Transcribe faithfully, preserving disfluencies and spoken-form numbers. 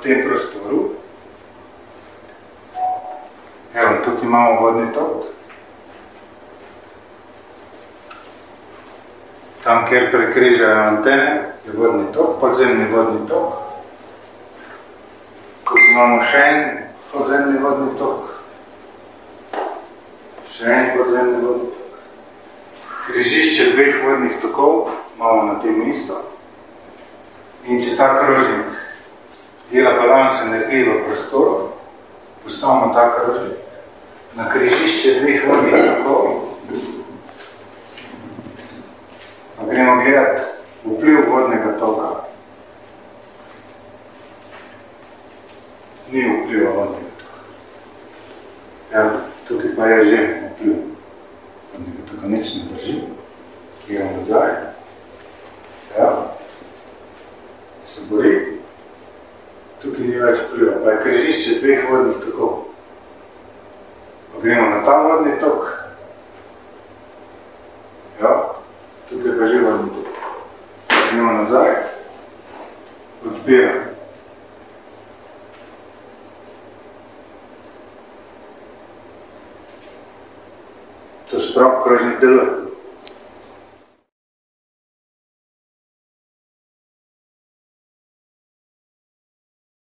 tem prostoru. Evo, tukaj imamo vodni tok. Tam, kjer prekrižajo antene, je vodni tok, podzemni vodni tok. Tukaj imamo še en podzemni vodni tok. Še en podzemni vodni tok. Križišče dveh vodnih tokov imamo na tem mestu. In če ta krožnik dela balans energije v prostoru, postavimo ta krožnik na križišče dveh vodnih tokov. Pa gremo gledati vpliv vodnega toka. Ni vpliva vodnega toka. Ja, tukaj pa je že vpliv vodnega toka. Nič ne drži. Gremo nazaj. Ja. Se bori. Tukaj ni več vpliva. Pa je križišče dveh vodnih tokov. Pa gremo na ta vodni tok. Ja. Tukaj pa že vodni tok. Gremo nazaj. Odpiram. To se pravi, krožnik deluje.